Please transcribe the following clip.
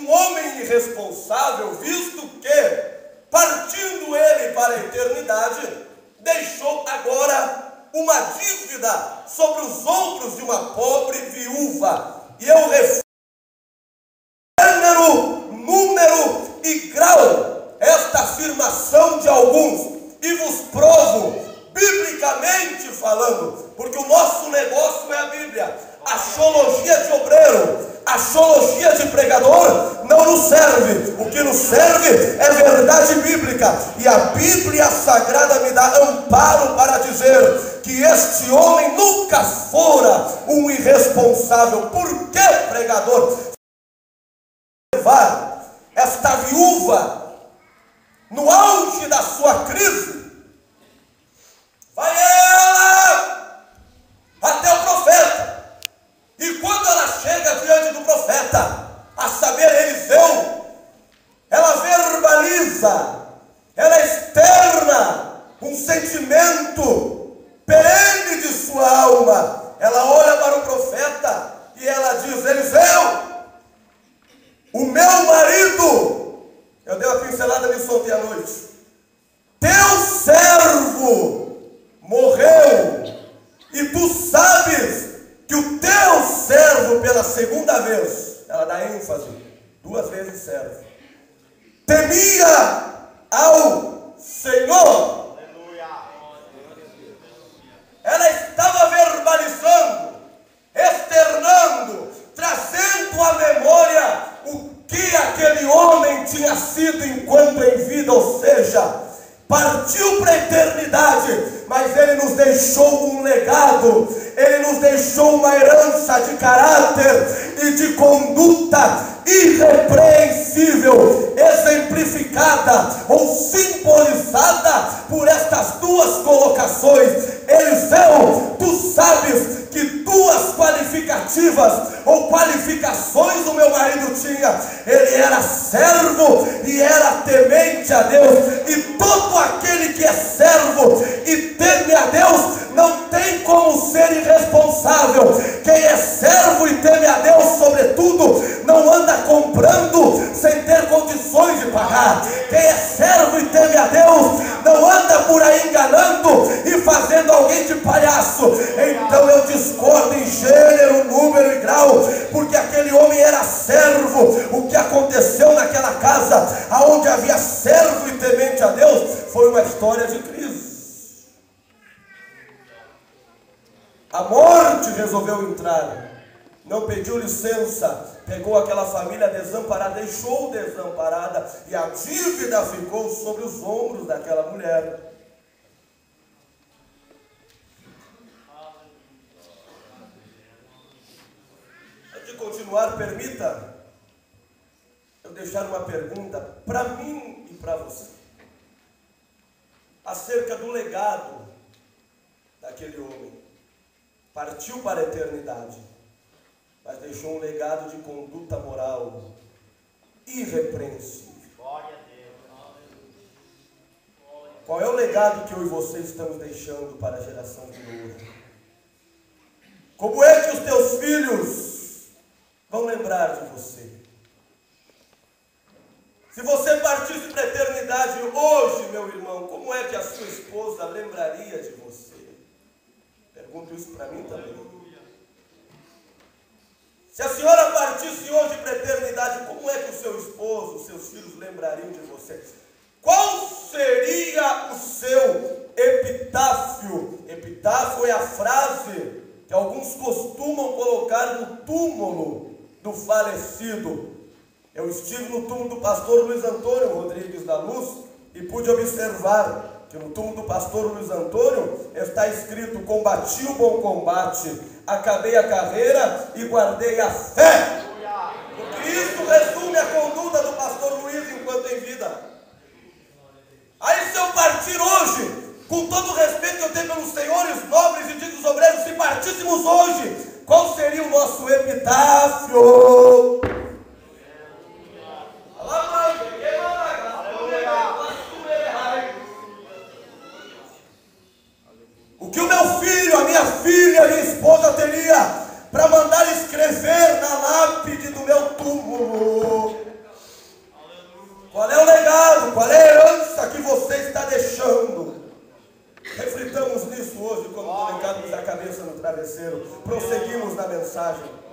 um homem irresponsável, visto que, partindo ele para a eternidade, deixou agora uma dívida sobre os ombros de uma pobre viúva. E eu refiro número e grau esta afirmação de alguns, e vos provo, biblicamente falando, porque o nosso negócio é a Bíblia. Axiologia de obreiro, axiologia de pregador não nos serve. O que nos serve é verdade bíblica, e a Bíblia Sagrada me dá amparo para dizer que este homem nunca fora um irresponsável. Por que, pregador, levar esta viúva no auge da sua crise? Vai ela até o profeta, e quando ela chega diante do profeta, a saber, Eliseu, ela verbaliza, ela externa um sentimento perene de sua alma. Ela olha para o profeta e ela diz: Eliseu, o meu marido, eu dei uma pincelada nisso ontem à noite, teu servo morreu, e tu sabes que o teu servo, pela segunda vez, ela dá ênfase, 2 vezes servo, temia ao Senhor. Ela estava verbalizando, externando, trazendo à memória o que aquele homem tinha sido enquanto em vida, ou seja, partiu para a eternidade, mas ele nos deixou um legado, ele nos deixou uma herança de caráter e de conduta irrepreensível, exemplificada ou simbolizada por estas 2 colocações. Eliseu, tu sabes que 2 qualificativas ou qualificações o meu marido tinha: ele era servo e era temente a Deus, e todo aquele que é servo e teme a Deus não tem como ser irresponsável. Quem é servo e teme a Deus, sobretudo, não anda comprando sem ter condições de pagar. Quem é servo e teme a Deus não anda por aí enganando e fazendo alguém de palhaço. Então eu discordo em gênero, número e grau, porque aquele homem era servo. O que aconteceu naquela casa, aonde havia servo e temente a Deus, foi uma história de crise. A morte resolveu entrar, não pediu licença, pegou aquela família desamparada, deixou desamparada, e a dívida ficou sobre os ombros daquela mulher. Antes de continuar, permita eu deixar uma pergunta para mim e para você, acerca do legado daquele homem. Partiu para a eternidade, mas deixou um legado de conduta moral irrepreensível. Qual é o legado que eu e você estamos deixando para a geração de hoje? Como é que os teus filhos vão lembrar de você? Se você partisse para a eternidade hoje, meu irmão, como é que a sua esposa lembraria de você? Pergunto isso para mim também. Se a senhora partisse hoje para a eternidade, como é que o seu esposo, os seus filhos lembrariam de você? Qual seria o seu epitáfio? Epitáfio é a frase que alguns costumam colocar no túmulo do falecido. Eu estive no túmulo do pastor Luiz Antônio Rodrigues da Luz e pude observar que no túmulo do pastor Luiz Antônio está escrito: combati o bom combate, acabei a carreira e guardei a fé. Porque isso resume a conduta do pastor Luiz enquanto em vida. Aí, se eu partir hoje, com todo o respeito que eu tenho pelos senhores nobres e dignos obreiros, se partíssemos hoje, qual seria o nosso epitáfio? O que o meu filho, a minha filha, a minha esposa teria para mandar escrever na lápide isso hoje quando colocamos a cabeça no travesseiro. Prosseguimos na mensagem.